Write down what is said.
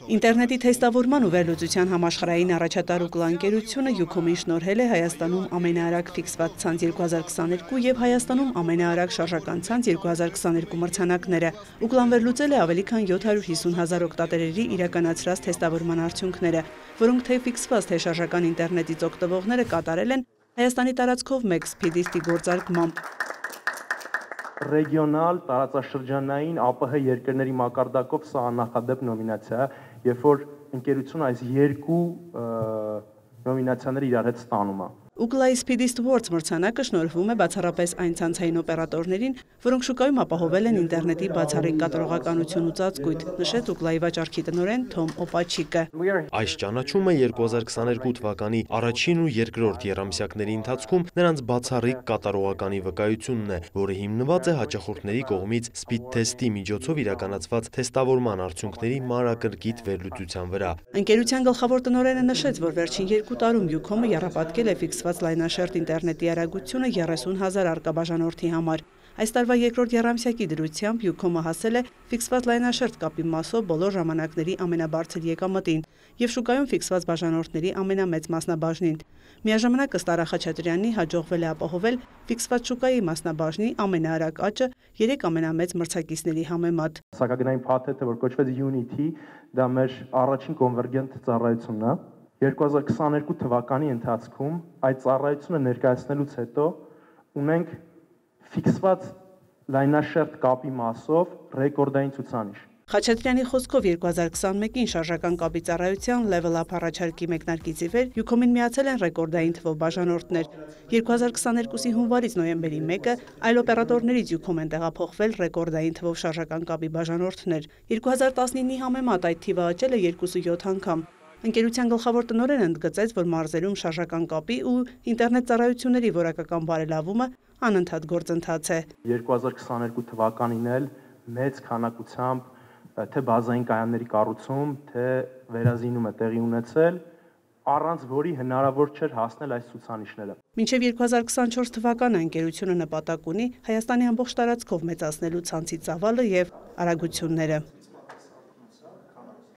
Ինտերնետի թեստավորման ու վերլուծության համաշխարհային առաջատար Ուկլա ընկերությունը Յուքոմին շնորհել է Հայաստանում ամենաարագ ֆիքսված ցանց 2022 եւ Հայաստանում ամենաարագ շարժական ցանց 2022 մրցանակները։ Ուկլան վերլուծել է ավելի քան 750,000 օգտատերերի իրականացրած թեստավորման արդյունքները, որոնք թե ֆիքսված թե շարժական ինտերնետից օգտվողները կատարել են Հայաստանի տարածքով մեկ սփիդիստի գործարկմամբ։ Ռեգիոնալ տարածաշրջանային ԱՊՀ երկրների մակարդակով սա աննախադեպ նոմինացիա է, երբ որ ընկերությունը այս երկու նոմինացիաները իրար հետ ստանում է։ Ուկլայի Speedist Awards մրցանակը շնորհվում է բացառապես այն ցանցային օպերատորներին, որոնք շուկայում ապահովել են ինտերնետի բացառիկ կատարողականություն ու ծածկույթ, նշեց Ուկլայի վաճառքի տնօրեն Թոմ Օպաչիկը։ Այս ճանաչումը 2022 թվականի առաջին ու երկրորդ եռամսյակների ընթացքում նրանց բացառիկ կատարողականի վկայությունն է, որը հիմնված է հաճախորդների կողմից Speed Test-ի միջոցով իրականացված թեստավորման արդյունքների մանրակրկիտ վերլուծության վրա։ Ընկերության գլխավոր տնօրենը նշեց, որ վերջին 2 տարում Յուքոմը եռապատկել է ֆիքսված լայնաշերտ ինտերնետի արագությունը 30,000 արկաբաժանորդի համար։ Այս տարվա երկրորդ եռամսյակի դրությամբ Յուքոմը հասել է ֆիքսված լայնաշերտ կապի մասով բոլոր ժամանակների ամենաբարձր եկամտին եւ շուկայում ֆիքսված բաժանորդների ամենամեծ մասնաբաժնին։ Միաժամանակ ըստ Արա Խաչատրյանի հաջողվել է ապահովել ֆիքսված շուկայի մասնաբաժնի ամենաարագ աճը 3 ամենամեծ մրցակիցների համեմատ։ Սակագնային փաթեթը, որ կոչվեց Unity, դա մեր առաջին կոնվերգենտ ծառայությունն է։ 2022 թվականի ընթացքում այդ ծառայությունը ներկայացնելուց հետո ունենք ֆիքսված լայնաշերտ կապի մասով ռեկորդային ցուցանիշ։ Խաչատրյանի խոսքով 2021-ին շարժական կապի ծառայության Level Up առաջարկի մեկնարկից ի վեր Յուքոմին միացել են ռեկորդային թվով բաժանորդներ։ 2022-ի հունվարից նոյեմբերի 1-ը այլ օպերատորներից Յուքոմ են տեղափոխվել ռեկորդային թվով շարժական կապի բաժանորդներ։ 2019-ի համեմատ այդ թիվը աճել է 2.7 անգամ։ Ընկերության գլխավոր տնօրենը ընդգծեց, որ մարզերում շարժական կապի ու ինտերնետ ծառայությունների որակական բարելավումը անընդհատ գործընթաց է։ 2022 թվականին էլ մեծ քանակությամբ թե բազային կայանների կառուցում, թե վերազինումը տեղի ունեցել, առանց որի հնարավոր չէր հասնել այս ցուցանիշները։ Մինչև 2024 թվականը ընկերությունը նպատակ ունի Հայաստանի ամբողջ տարածքով մեծացնելու ցանցի ծավալը եւ արագությունները։